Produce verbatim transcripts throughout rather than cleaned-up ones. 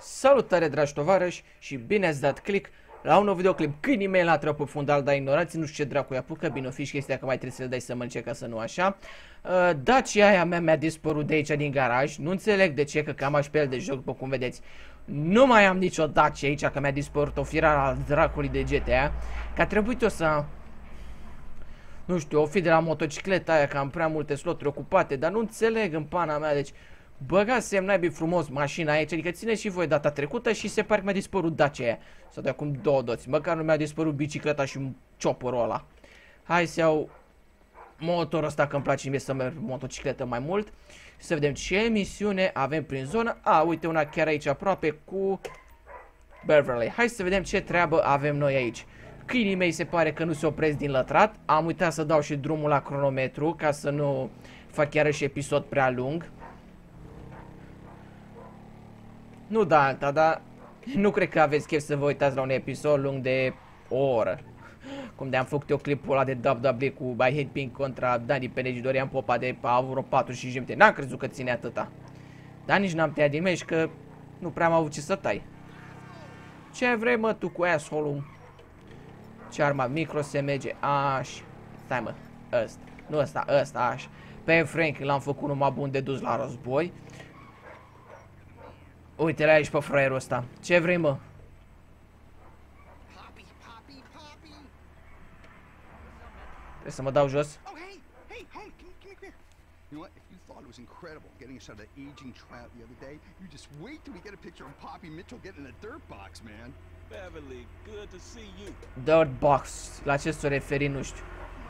Salutare, dragi tovarăși, și bine ați dat click la un nou videoclip. Câinii mei la trăpă fundal, dar ignorați, nu știu ce dracu-i apucă. Bine, o fi și chestia că mai trebuie să le dai să mănânce, ca să nu așa. uh, Dacia aia mea mi-a dispărut de aici din garaj. Nu înțeleg de ce, că cam aș pe el de joc, după cum vedeți. Nu mai am nicio Dacia aici, că mi-a dispărut o firară al dracului de G T A. Că a trebuit eu să... Nu știu, o fi de la motocicleta aia, că am prea multe sloturi ocupate, dar nu înțeleg în pana mea, deci... Băgați semnaibii frumos mașina aici, adică ține și voi data trecută și se pare că mi-a dispărut Dacia aia. Sau de acum două doți, măcar nu mi-a dispărut bicicleta și chopperul ăla. Hai să iau motorul ăsta, că îmi place mie să merg motocicletă mai mult. Să vedem ce misiune avem prin zonă. A, uite una chiar aici aproape cu Beverly. Hai să vedem ce treabă avem noi aici. Câinii mei se pare că nu se opresc din lătrat. Am uitat să dau și drumul la cronometru, ca să nu fac chiar și episod prea lung. Nu da alta, dar nu cred că aveți chef să vă uitați la un episod lung de o oră. Cum de-am făcut eu clipul ăla de W W E cu I Hate Pink contra Dani Penegi, Dorian Popa de a avut vreo patru și jumătate. N-am crezut că ține atâta. Dar nici n-am tăiat din meci, că nu prea am avut ce să tai. Ce vrei, mă, tu cu asshole-ul? Ce arma micro se merge? Aș. Stai, mă, ăsta. Nu ăsta, ăsta, aș. Pe Frank l-am făcut numai bun de dus la război. Uite-l aici pe fraierul ăsta. Ce vrei, mă? Trebuie să mă dau jos. Dirt box. La ce s-o referi, nu știu.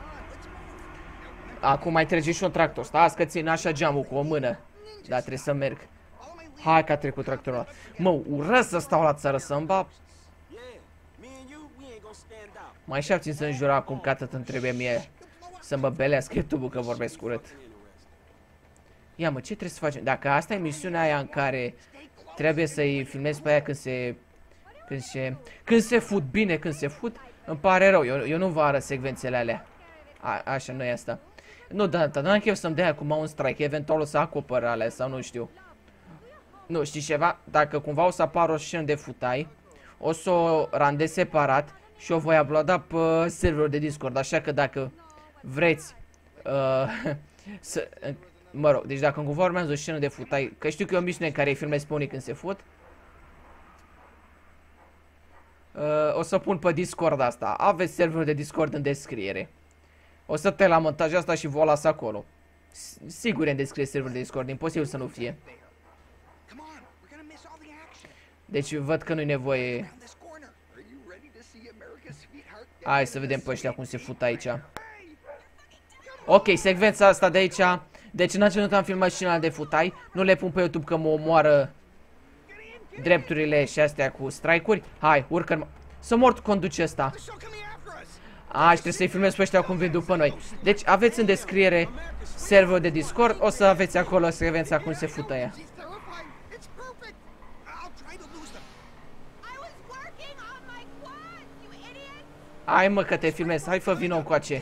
Acum mai trece și un tractor. Stați că țin așa geamul cu o mână. Dar trebuie să merg. Hai că a trecut tractorul ăla. Mă, urăsc să stau la țară să-mi bap. Mai și abțin să înjura acum, că atât îmi trebuie mie să mă belească YouTube-ul că vorbesc urât. Ia, mă, ce trebuie să facem? Dacă asta e misiunea aia în care trebuie să-i filmez pe aia când se... Când se... Când se fut bine, când se fut, îmi pare rău. Eu, eu nu vă arăt secvențele alea. A, așa, nu e asta. Nu, da, da, n-am chef să-mi dea acum un strike. Eventual o să acopăr alea sau nu știu. Nu, știi ceva? Dacă cumva o să apară o scenă de futai, o să o randez separat și o voi uploada pe serverul de Discord. Așa că dacă vreți uh, să... Mă rog, deci dacă cumva urmează o scenă de futai, că știu că e o misiune în care îi filmez pe unii când se fut, uh, o să pun pe Discord asta. Aveți serverul de Discord în descriere. O să te la montajul asta și vă las acolo. Sigur e în descriere serverul de Discord, imposibil să nu fie. Deci văd că nu-i nevoie. Hai să vedem pe ăștia cum se fut aici. Ok, secvența asta de aici. Deci în acel moment am filmat scena de futai. Nu le pun pe YouTube că mă omoară drepturile și astea cu strike-uri. Hai, urcă. Să mort conduce ăsta. A, și trebuie să-i filmez pe ăștia cum vin după noi. Deci aveți în descriere serverul de Discord. O să aveți acolo secvența cum se fută ea. Hai, mă, că te filmez. Hai, fă vino încoace.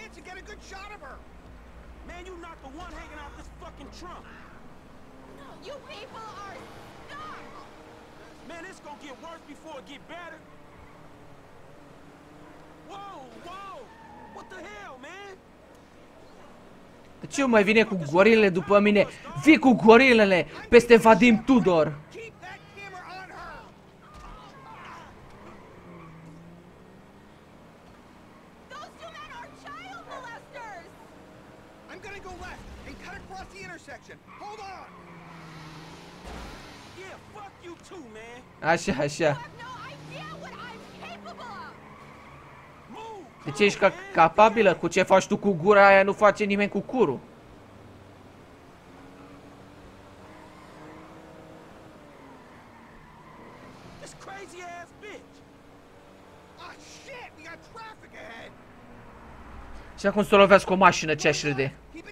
De ce mai vine cu gorilele după mine? Vii cu gorilele peste Vadim Tudor. Așa, așa. De ce ești ca capabilă? Cu ce faci tu cu gura aia, nu face nimeni cu curul. Și acum să o lovească o mașină, ce aș râde.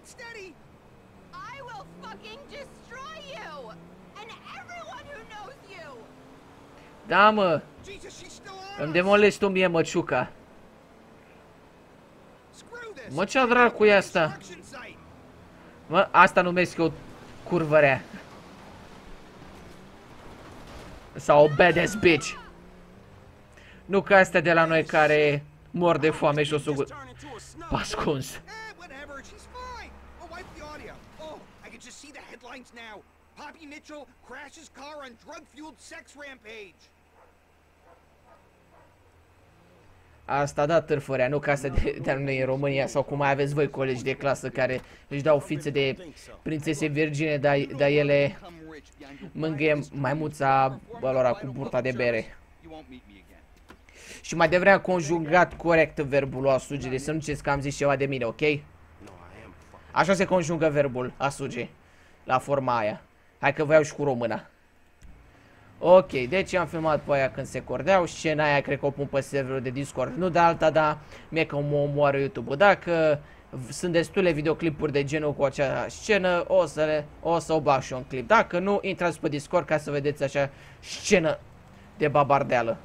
Da, mă. Îmi demolezi tu mie măciuca. Mă, ce-a dracu e asta? Mă, asta numesc eu curvărea. Sau badass bitch. Nu ca astea de la noi care mor de foame și o să pascuns. Poppy Mitchell crashes car on drug-fueled sex rampage. Asta da târfărea, nu ca asta de, de noi în România sau cum mai aveți voi colegi de clasă care își dau fițe de prințese virgine, dar, dar ele mângâie maimuța lor cu burta de bere. Și mai devreme conjugat corect verbul a suge, deci să nu ziceți că am zis ceva de mine, ok? Așa se conjugă verbul a suge, la forma aia. Hai că vă iau și cu româna. Ok, deci am filmat pe aia când se cordeau. Scena aia cred că o pun pe serverul de Discord. Nu de alta, dar mie că mă omoară YouTube-ul. Dacă sunt destule videoclipuri de genul cu acea scenă, o să, le, o să o bag și un clip. Dacă nu, intrați pe Discord ca să vedeți așa scenă de babardeală.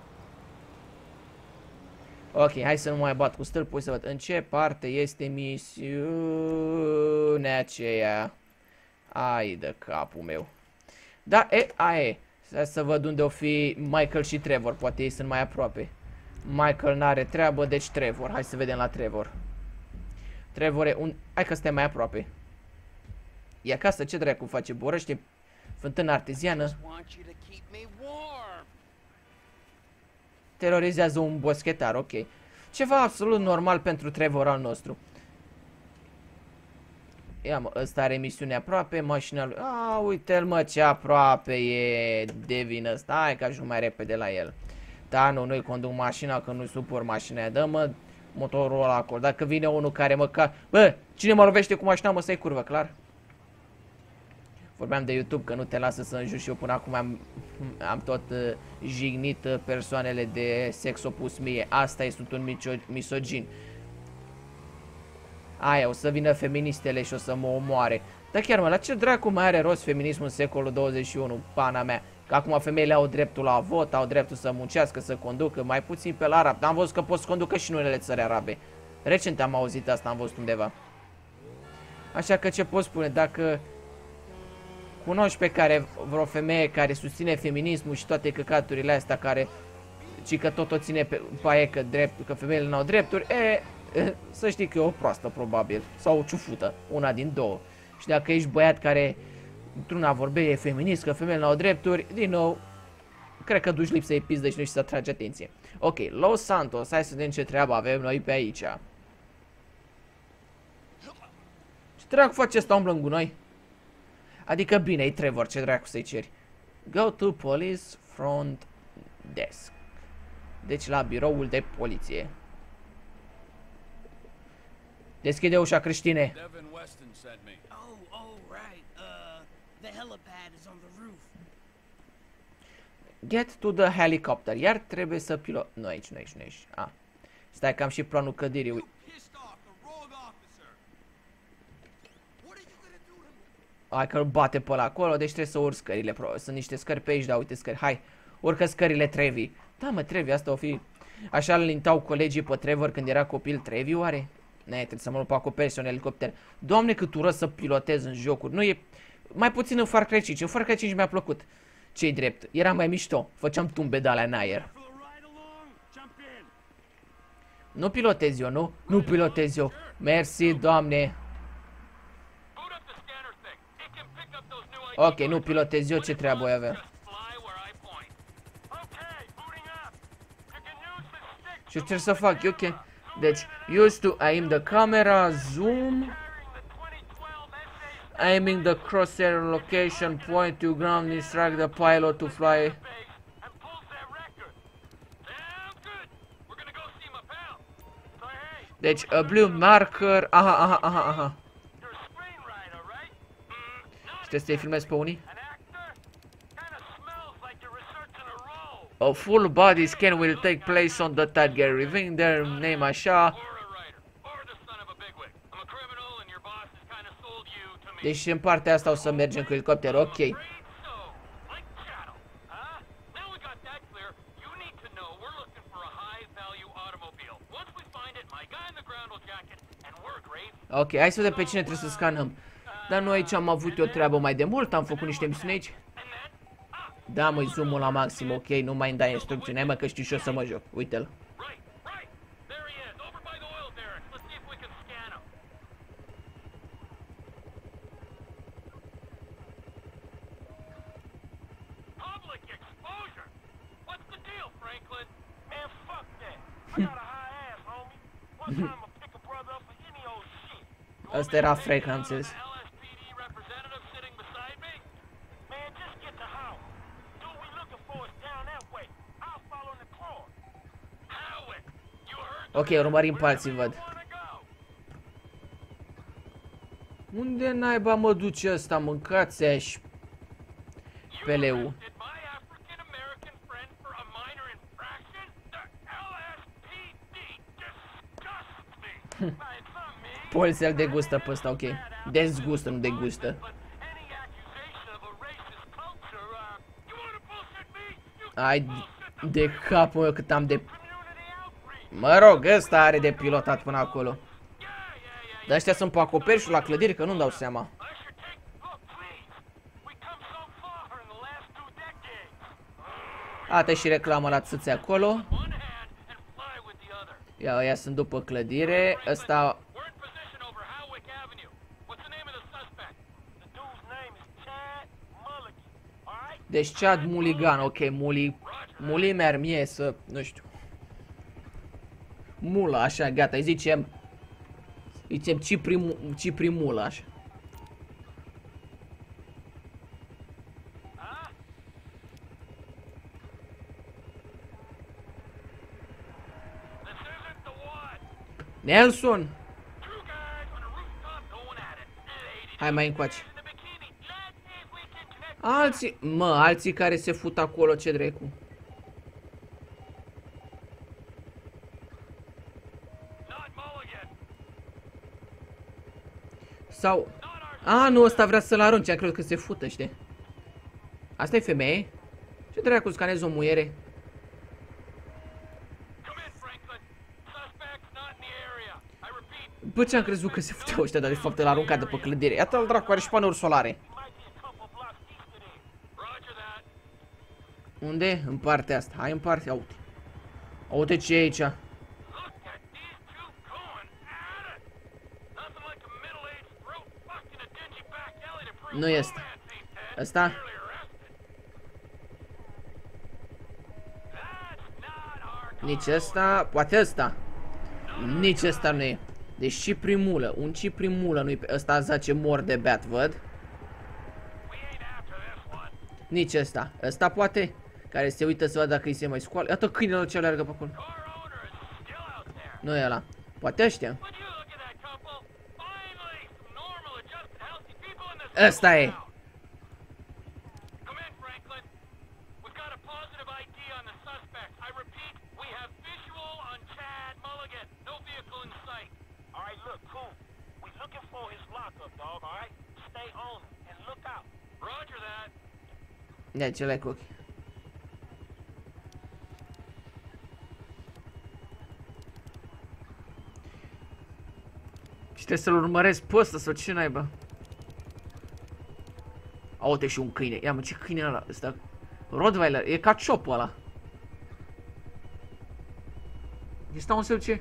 Ok, hai să nu mai bat cu stâlpul să văd în ce parte este misiunea aceea. Ai de capul meu. Da, e, a, e. Hai să văd unde o fi Michael și Trevor. Poate ei sunt mai aproape. Michael n-are treabă, deci Trevor. Hai să vedem la Trevor. Trevor e un... Hai că stai mai aproape. E acasă, ce dracu face? Borăște fântână arteziană. Terorizează un boschetar, ok. Ceva absolut normal pentru Trevor al nostru. Ia mă, ăsta are misiune aproape, mașina lui... A, uite-l mă ce aproape e Devin ăsta, hai că ajung mai repede la el. Da, nu, nu-i conduc mașina, că nu-i suport mașina aia, dă-mă motorul ăla acolo. Dacă vine unul care mă ca... Bă, cine mă lovește cu mașina, mă, să-i curvă, clar? Vorbeam de YouTube, că nu te lasă să înjuri și eu până acum am, am tot uh, jignit uh, persoanele de sex opus mie. Asta e, sunt un misogin. Aia, o să vină feministele și o să mă omoare. Dar chiar mă, la ce dracu mai are rost feminismul în secolul douăzeci și unu, pana mea? Că acum femeile au dreptul la vot, au dreptul să muncească, să conducă, mai puțin pe la arab. Dar am văzut că pot să conducă și în unele țări arabe. Recent am auzit asta, am văzut undeva. Așa că ce pot spune, dacă cunoști pe care vreo femeie care susține feminismul și toate căcaturile astea care, ci că tot o ține pe paie că, drept, că femeile n-au drepturi, e... Să știi că e o proastă, probabil. Sau o ciufută. Una din două. Și dacă ești băiat care într-una vorbește e feminist, că femeile n-au drepturi, din nou, cred că duci lipsă de pizdă și nu știi să atragi atenție. Ok, Los Santos, hai să vedem ce treabă avem noi pe aici. Ce dracu face ăsta, umblă în gunoi? Adică bine, e Trevor, ce dracu să-i ceri? Go to police front desk. Deci la biroul de poliție. Deschide ușa, creștine. Get to the helicopter. Iar trebuie să pilot... Nu aici, nu aici, nu aici. Ah. Stai că am și planul căderii. Hai că îl bate pe ăla acolo, deci trebuie să urc scările. Sunt niște scări pe aici, da, uite scări. Hai, urcă scările Trevi. Da, mă, Trevi, asta o fi... Așa îl lintau colegii pe Trevor când era copil Trevi, oare? Ne, trebuie să mă lup acoperi un elicopter. Doamne, cât ură să pilotez în jocuri. Nu e... Mai puțin în Far Cry cinci. În Far Cry cinci mi-a plăcut. Ce-i drept. Era mai mișto. Făceam tumbe de alea în aer. Nu pilotez eu, nu? Nu pilotez eu. Mersi, Doamne. Ok, nu pilotez eu. Ce treabă voi avea? Ce trebuie să fac? Ok. Deci, use to aim the camera, zoom, aiming the crosshair location, point to ground, instruct the pilot to fly. Deci, a blue marker, aha, aha, aha, aha. Și trebuie să-i filmez pe unii? A full body scan will take place on the target, revealing their name așa. Deci în partea asta o să mergem cu elicopter, ok. Ok, hai să vedem pe cine trebuie să scanăm. Dar noi aici am avut o treabă mai de mult, am făcut niște misiuni aici. Da, măi, zoom-ul la maxim, ok, nu mai îmi dai instrucțiuni, hai mă că știu și eu să mă joc, uite-l. Asta era Frank, am înțeles. Ok, urmărim pe alții, văd. Unde naiba mă duce ăsta? Mâncați aș peleu. Polsel degustă pe ăsta, ok. Dezgustă, nu degustă. Ai de capul meu cât am de... Mă rog, ăsta are de pilotat până acolo. Dar ăștia sunt pe acoperișul la clădire, că nu-mi dau seama. Ate și reclamă la țâțe acolo. Ia, ăia sunt după clădire. Ăsta... Deci Chad Mulligan, ok, Muli... Muli mi-ar mie să... Nu știu. Mula, așa, gata, îi zicem... Îi zicem Cipri, Cipri Mula, așa. Nelson! Hai mai încoace. Alții, mă, alții care se fut acolo, ce dracu. Sau... A, nu, ăsta vrea să-l arunce, am crezut că se fută, știi? Asta e femeie? Ce dracu, scanezi o muiere? Bă, ce-am crezut că se futeau ăștia, dar de fapt îl arunca de pe clădire. Iată-l dracu, are și panouri solare. Unde? În partea asta. Hai în partea, uite. Uite ce e aici. Nu este. Ăsta? Nici ăsta. Poate ăsta. Nici ăsta nu e. Deci și primulă. Un și primulă nu-i pe ăsta, zace mor de beat, văd. Nici ăsta. Ăsta poate. Care se uită să vadă dacă îi se mai scoală. Iată câinele ce alergă pe acolo. Nu e ăla. Poate ăștia. Ăsta e. Ia ce le cu ochii. Și trebuie să-l urmăresc pe ăsta sau ce naiba? Aute și un câine. Ia mă, ce câine e ăla? Ăsta Rottweiler. E ca ciopul ăla. Este un său ce?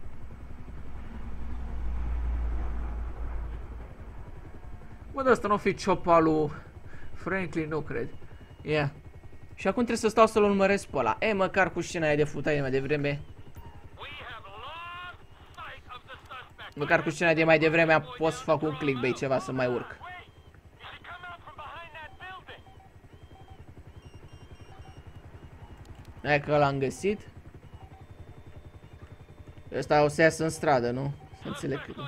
Bă, dar ăsta nu o fi ciopul al lui Franklin, nu cred. Ia. Yeah. Și acum trebuie să stau să-l urmăresc pe ăla. E, măcar cu scena aia de futaie mai devreme. Măcar cu scena de mai devreme pot să fac un clickbait, ceva să mai urc. Hai că l-am găsit. Ăsta o să iasă în stradă, nu? Să înțeleg cât.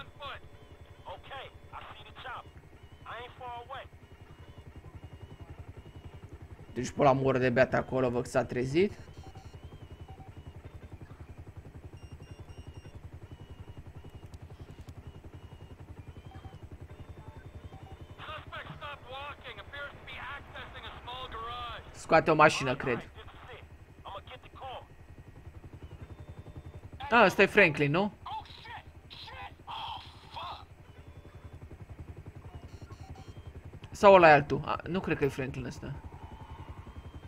Deci pe la mor de beat acolo, văd că s-a trezit. Scoate o mașină, cred. Ah, ăsta e Franklin, nu? Sau ăla e altul? Ah, nu cred că e Franklin ăsta.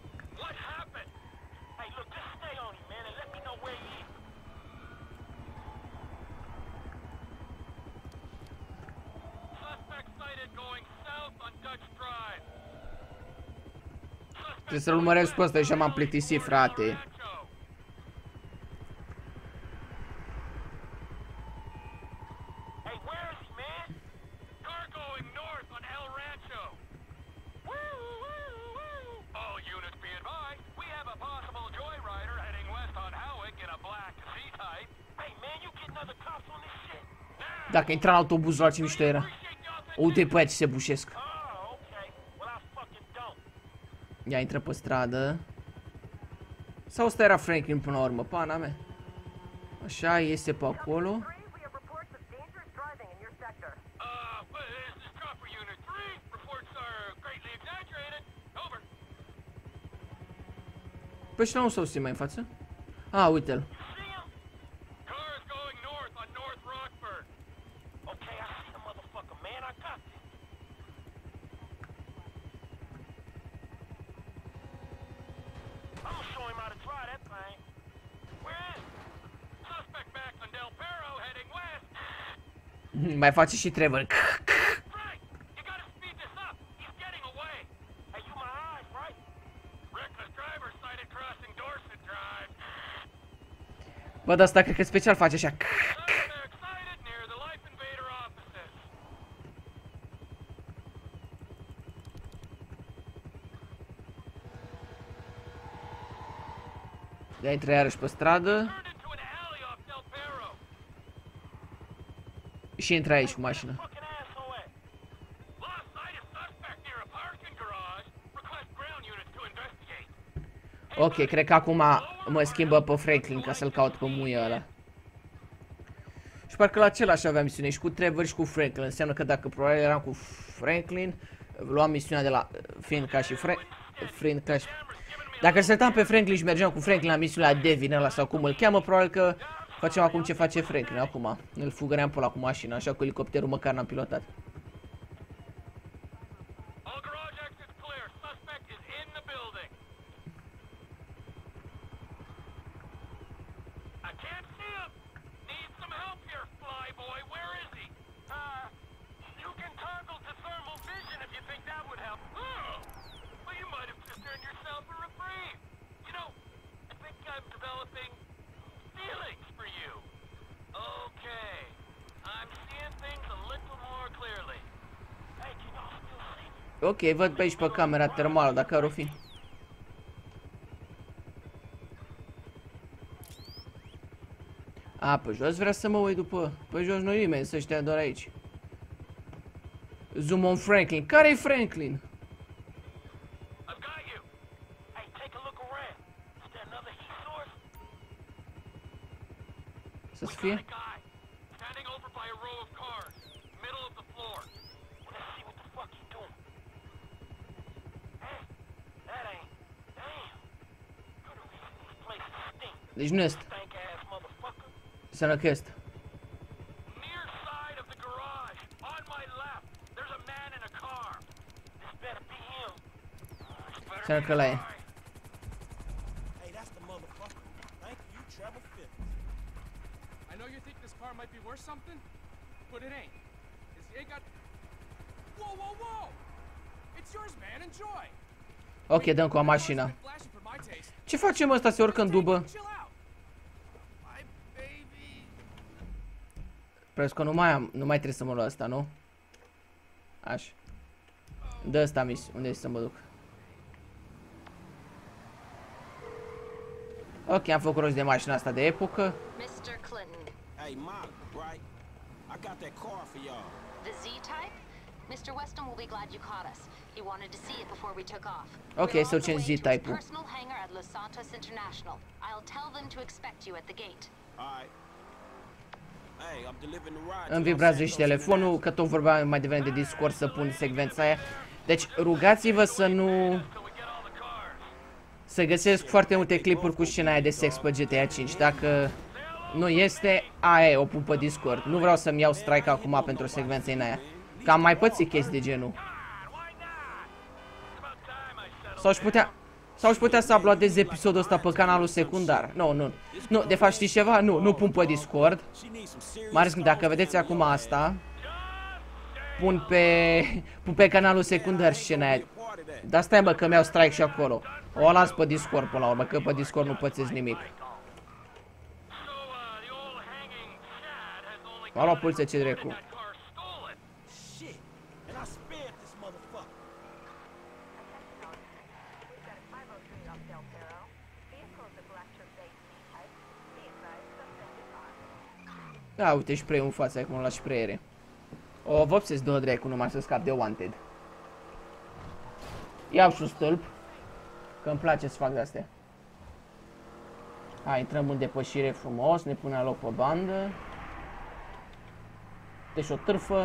Trebuie să-l urmăresc pe ăsta, deja m-am plictisit, frate. Dacă intra în autobuzul ăla, ce mișto era. Uite pe aia ce se bușesc. Ia intră pe stradă. Sau ăsta era Franklin până la urmă, pana mea. Așa, iese pe acolo. Păi și la un sau mai în față? Ah, uite-l. Mai face și Trevor. Bă, dar asta cred că special face așa. De-a intră iarăși pe stradă. Și intră aici cu mașina. Ok, cred că acum mă schimbă pe Franklin ca să-l caut pe muia ăla. Și parcă la același avea misiune și cu Trevor și cu Franklin. Înseamnă că dacă probabil eram cu Franklin, luam misiunea de la Finn ca și Fra Finn ca și... Dacă setam pe Franklin și mergeam cu Franklin la misiunea Devin ăla sau cum îl cheamă, probabil că facem acum ce face Franklin acum. Îl fugăream pe ăla cu mașina, așa cu elicopterul măcar n-am pilotat. Ok, văd pe aici pe camera termală, dacă ar o fi. A, pe jos vrea să mă uit după. Pe jos nu-i nimeni, să știa doar aici. Zoom on Franklin. Care-i Franklin? Să-ți fie? Deci nu este. Sănăchest. Sănă că la e. Ok, dăm cu o mașină. Ce facem ăsta? Se urcă în dubă? Prescă nu mai am, nu mai trebuie să mă luau asta, nu? Așa. Dă ăsta, mis, unde e să mă duc? Ok, am făcut rost de mașina asta de epocă. mister Clinton. Hey, Mom, right? I got that car for y'all. The Z-Type? mister Weston will be glad you caught us. He wanted to see it before we took off. Ok, să ducem Z-Type-ul. Personal hangar at Los Santos International. I'll tell them to expect you at the gate. All right. Hey, I'm delivering the ride. Îmi vibrează și telefonul, că tot vorbeam mai devreme de Discord să pun secvența aia. Deci rugați-vă să nu... Să găsesc foarte multe clipuri cu scena aia de sex pe G T A cinci. Dacă nu este, aia e, o pun pe Discord. Nu vreau să-mi iau strike acum pentru secvența în aia. Că am mai pățit chestii de genul. Sau aș putea... Sau aș putea să uploadez episodul ăsta pe canalul secundar. Nu, nu. Nu, de fapt știți ceva? Nu, nu pun pe Discord. Mai ales dacă vedeți acum asta, pun pe, pun pe canalul secundar scena aia. that. Dar stai mă că mi-au strike și acolo. O las pe Discord până la urmă, că pe Discord nu pățesc nimic. M-a luat poliția, ce dracu. Shit. And I spared this motherfucker. Da, uite și spray-ul în față, acum la sprayere. O vopsesc două dracu numai să scap de wanted. Iau și un stâlp, că îmi place să fac de-astea. Hai, intrăm în depășire frumos, ne punem la loc pe bandă. Deci o târfă.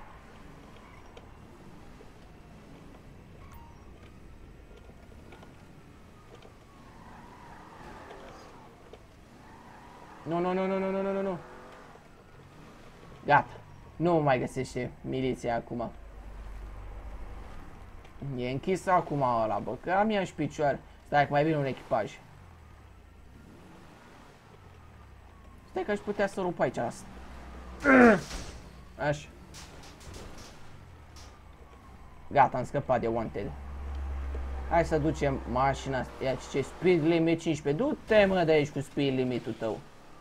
Nu, nu, nu, nu, nu, nu, nu, nu. Gata. Nu mai găsește miliția acum. E închis acum ăla, bă, că am ea și picioare. Stai că mai vine un echipaj. Stai că aș putea să rup aici asta. Așa. Gata, am scăpat de wanted. Hai să ducem mașina asta. Ia ce speed limit cincisprezece. Du-te mă de aici cu speed limitul tău.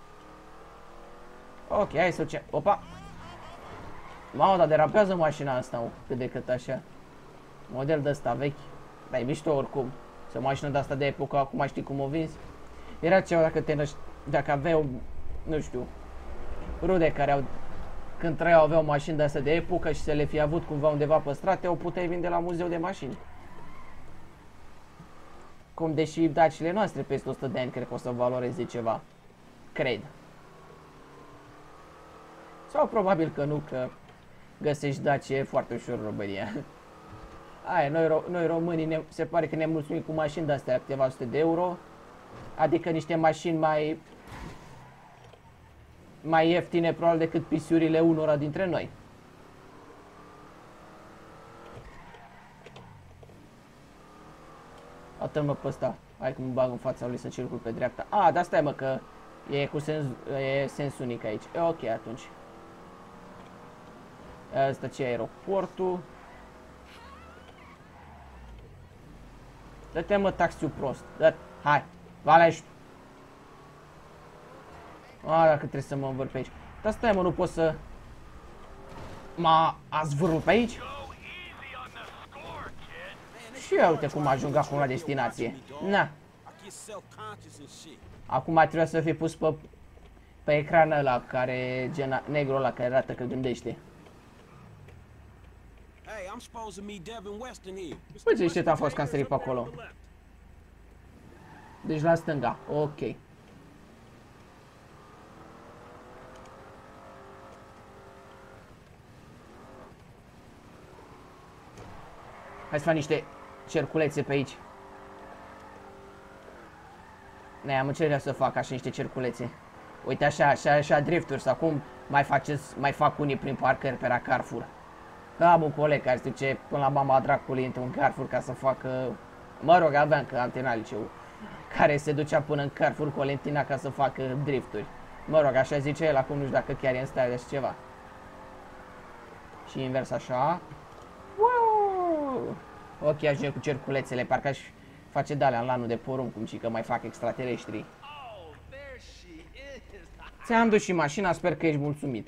Ok, hai să ducem. Opa. Mamă, dar derapează mașina asta, mă, cât de cât așa. Model de ăsta vechi. Dar e mișto oricum. Să o mașină de asta de epocă, acum știi cum o vinzi. Era ceva dacă te năști, dacă aveau, nu știu, rude care au, când trăiau aveau mașini de astea de epocă și să le fi avut cumva undeva păstrate, o puteai vinde la muzeu de mașini. Cum deși dacile noastre peste o sută de ani cred că o să valoreze ceva. Cred. Sau probabil că nu, că găsești Dacie foarte ușor în România. Aia, noi, ro noi românii ne, se pare că ne mulțumim cu mașini de astea câteva sute de euro. Adică niște mașini mai mai ieftine probabil decât pisiurile unora dintre noi. Atât-mă pe ăsta. Hai că mă bag în fața lui să circul pe dreapta. A, dar stai mă că e cu sens, e sens unic aici. E ok atunci. Asta ce e aeroportul. Dă-te mă taxiul prost. Dă hai. Valești. A, dacă trebuie să mă învâr pe aici. Dar stai mă, nu pot să... M-a zvârul pe aici? Și eu uite cum ajung acum la destinație. Na. Acum trebuie să fie pus pe, pe ecran ăla care, gena, negru ăla care arată că gândește. Uite ce a fost că am sărit pe acolo. Deci la stânga, ok. Hai să fac niște cerculețe pe aici. Ne am încercat să fac așa niște cerculețe. Uite așa, așa, așa drifturi sau cum mai faceți, mai fac unii prin parcări pe la Carrefour. Că am un coleg care se duce până la mama dracului într-un Carrefour ca să facă, mă rog, aveam că am terminat liceu, care se ducea până în Carrefour cu Valentina ca să facă drifturi. Mă rog, așa zice el, acum nu știu dacă chiar e în stare de așa ceva. Și invers așa. Wow! Ok, ajunge cu cerculețele, parcă aș face de-alea în lanul de porumb, cum și că mai fac extraterestri. Ți-am dus și mașina, sper că ești mulțumit.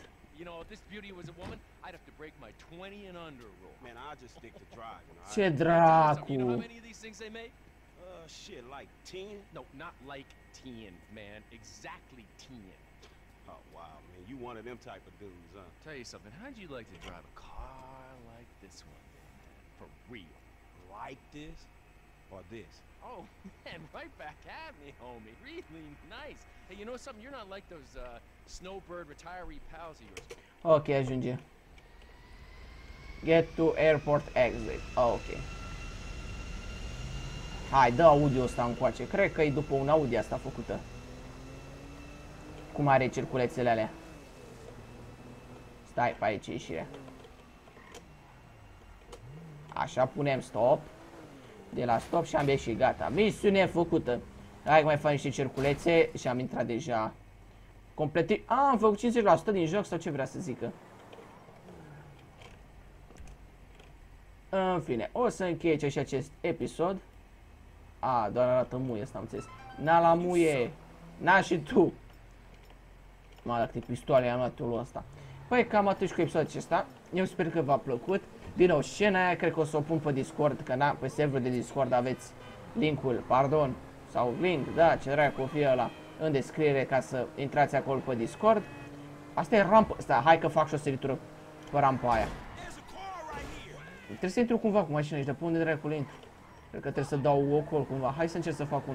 Ce dracu! Shit, like ten? No, not like ten, man. Exactly ten. Oh, wow, man. You one of them type of dudes, huh? Tell you something. How'd you like to drive a car like this one? For real. Like this or this? Oh, man, right back at me, homie. Really nice. Hey, you know something? You're not like those uh, snowbird retiree pals of yours. Ok, ajunge. Get to airport exit. Ok. Hai, dă audio ăsta încoace. Cred că e după un Audi asta făcută. Cum are circulețele alea. Stai pe aici ieșirea. Așa, punem stop. De la stop și am ieșit, gata. Misiune făcută. Hai că mai fac niște circulețe și am intrat deja. Complet. A, am făcut cincizeci la sută din joc sau ce vrea să zică. În fine, o să încheie aici și acest episod. A, doar arată muie, asta am înțeles. Na la muie. Na și tu. Mă, dacă te pistoale am luat eu ăsta. Păi cam atât cu episodul acesta. Eu sper că v-a plăcut. Din nou, scena aia cred că o să o pun pe Discord, că na, pe serverul de Discord aveți linkul, pardon, sau link, da, ce dracu o fie ăla, în descriere ca să intrați acolo pe Discord. Asta e rampă, asta, hai că fac și o săritură pe rampa aia. Trebuie să intru cumva cu mașina aici, dar pe unde dracu le intru? Cred că trebuie să dau ocol cumva, hai să încerc să fac un...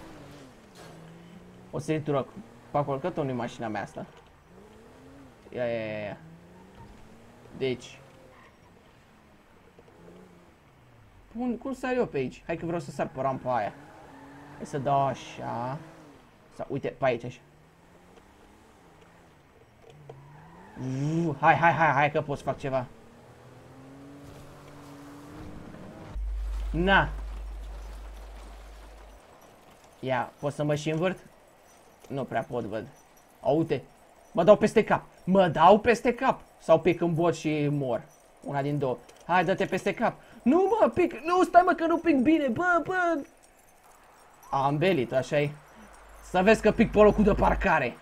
O săritură pe acolo, că tot nu-i mașina mea asta. Ia, ia, ia, ia. Deci... Cum, cum sar eu pe aici? Hai că vreau să sar pe rampa aia. Hai să dau așa. Sau uite, pe aici așa. Hai, hai, hai, hai că pot să fac ceva. Na. Ia, pot să mă și învârt? Nu prea pot, văd. A, uite. Mă dau peste cap. Mă dau peste cap. Sau pic în bot și mor. Una din două. Hai, dă-te peste cap. Nu, mă, pic. Nu, stai, mă, că nu pic bine. Bă, bă. Am belit, așa-i. Să vezi că pic pe locul de parcare.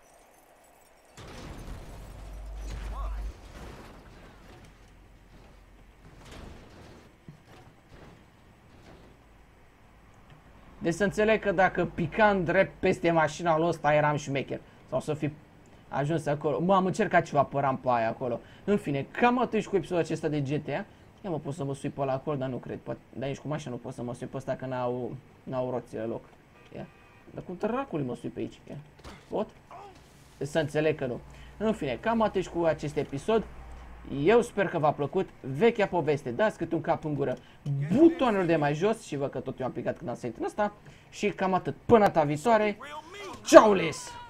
Deci să înțeleg că dacă picam drept peste mașina lui ăsta eram șmecher. Sau să fi ajuns acolo. Mă, am încercat ceva pe rampa aia acolo. În fine, cam atât cu episodul acesta de G T A. Ia mă, pot să mă sui pe ăla acolo, dar nu cred. Poate, dar nici cu mașina nu pot să mă sui pe ăsta, că n-au n-au roțile loc. Ia. Dar cum tăracului mă sui pe aici? Ia. Pot? Deci să înțeleg că nu. În fine, cam atât cu acest episod. Eu sper că v-a plăcut vechea poveste. Dați câte un cap în gură butonul de mai jos și văd că tot eu am picat când am sărit în ăsta. Și cam atât. Până data viitoare. Ciao les!